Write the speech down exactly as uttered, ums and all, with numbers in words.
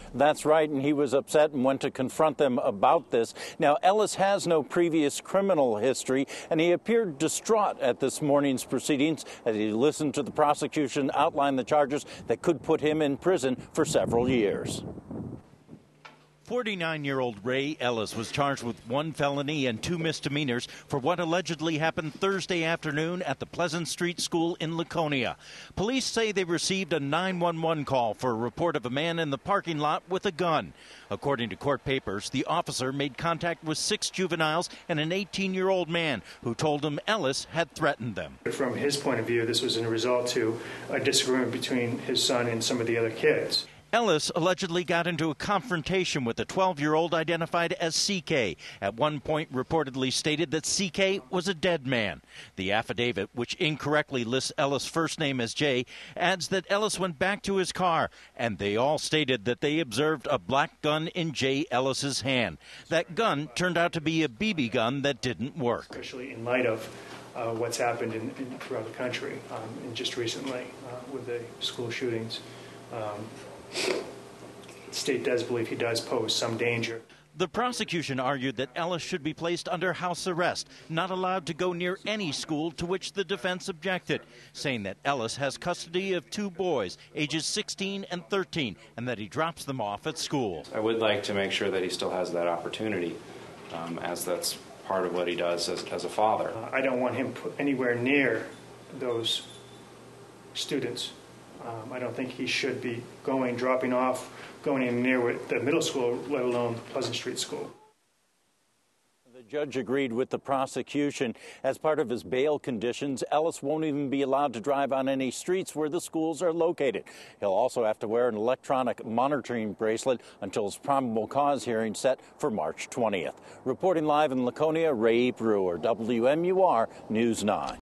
That's right, and he was upset and went to confront them about this. Now, Ellis has no previous criminal history, and he appeared distraught at this morning's proceedings as he listened to the prosecution outline the charges that could put him in prison for several years. forty-nine-year-old Ray Ellis was charged with one felony and two misdemeanors for what allegedly happened Thursday afternoon at the Pleasant Street School in Laconia. Police say they received a nine one one call for a report of a man in the parking lot with a gun. According to court papers, the officer made contact with six juveniles and an eighteen-year-old man who told him Ellis had threatened them. From his point of view, this was in result to a disagreement between his son and some of the other kids. Ellis allegedly got into a confrontation with a twelve-year-old identified as C K. At one point reportedly stated that C K was a dead man. The affidavit, which incorrectly lists Ellis' first name as Jay, adds that Ellis went back to his car, and they all stated that they observed a black gun in Jay Ellis's hand. That gun turned out to be a B B gun that didn't work. Especially in light of uh, what's happened in, in, throughout the country, um, and just recently uh, with the school shootings. Um, The state does believe he does pose some danger. The prosecution argued that Ellis should be placed under house arrest, not allowed to go near any school, to which the defense objected, saying that Ellis has custody of two boys, ages sixteen and thirteen, and that he drops them off at school. I would like to make sure that he still has that opportunity, um, as that's part of what he does as, as a father. Uh, I don't want him put anywhere near those students. Um, I don't think he should be going, dropping off, going in near the middle school, let alone Pleasant Street School. The judge agreed with the prosecution. As part of his bail conditions, Ellis won't even be allowed to drive on any streets where the schools are located. He'll also have to wear an electronic monitoring bracelet until his probable cause hearing set for March twentieth. Reporting live in Laconia, Ray Brewer, W M U R News nine.